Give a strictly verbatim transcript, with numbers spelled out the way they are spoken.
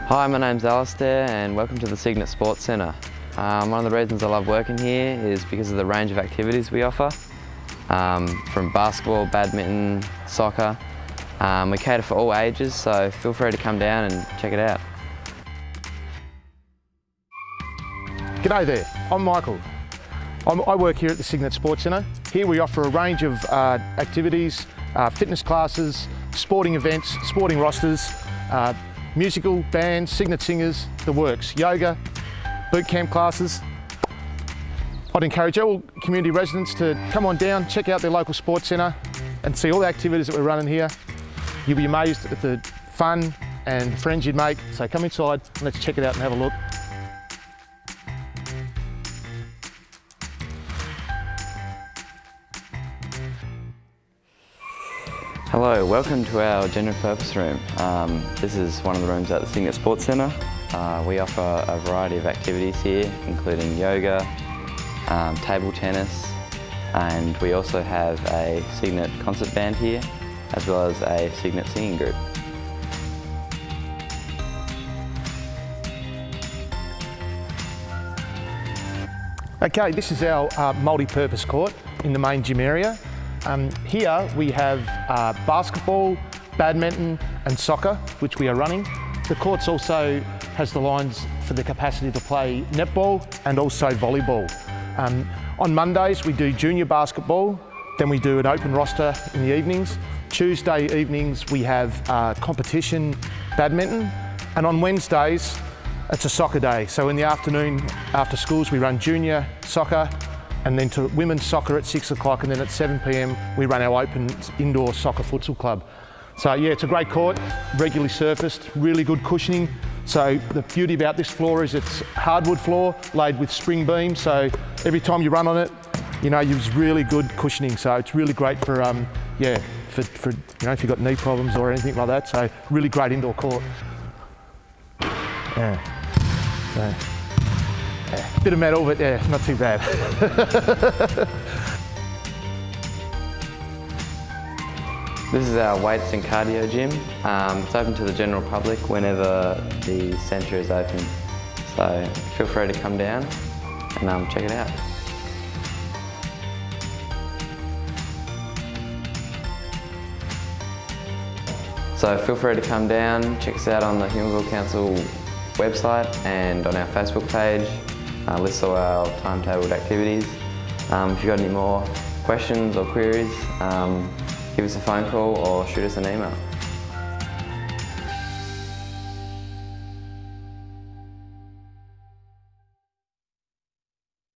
Hi, my name's Alistair and welcome to the Cygnet Sports Centre. Um, one of the reasons I love working here is because of the range of activities we offer, um, from basketball, badminton, soccer. Um, we cater for all ages, so feel free to come down and check it out. G'day there, I'm Michael. I'm, I work here at the Cygnet Sports Centre. Here we offer a range of uh, activities, uh, fitness classes, sporting events, sporting rosters, uh, musical, bands, Cygnet singers, the works, yoga, boot camp classes. I'd encourage all community residents to come on down, check out their local sports centre and see all the activities that we're running here. You'll be amazed at the fun and friends you'd make, so come inside and let's check it out and have a look. Hello, welcome to our general purpose room. Um, this is one of the rooms at the Cygnet Sports Centre. Uh, we offer a variety of activities here, including yoga, um, table tennis, and we also have a Cygnet concert band here, as well as a Cygnet singing group. Okay, this is our uh, multi-purpose court in the main gym area. Um, here we have uh, basketball, badminton and soccer, which we are running. The courts also has the lines for the capacity to play netball and also volleyball. Um, on Mondays we do junior basketball, then we do an open roster in the evenings. Tuesday evenings we have uh, competition badminton, and on Wednesdays it's a soccer day. So in the afternoon after schools we run junior soccer, and then to women's soccer at six o'clock, and then at seven p m we run our open indoor soccer futsal club. So yeah, it's a great court, regularly surfaced, really good cushioning. So the beauty about this floor is it's hardwood floor laid with spring beams, so every time you run on it, you know, use really good cushioning. So it's really great for, um, yeah, for, for, you know, if you've got knee problems or anything like that. So really great indoor court. Yeah. So, yeah, bit of metal, but yeah, not too bad. This is our weights and cardio gym. Um, it's open to the general public whenever the centre is open, so feel free to come down and um, check it out. So feel free to come down, check us out on the Humonville Council website and on our Facebook page. Uh, lists all our timetabled activities. Um, if you've got any more questions or queries, um, give us a phone call or shoot us an email.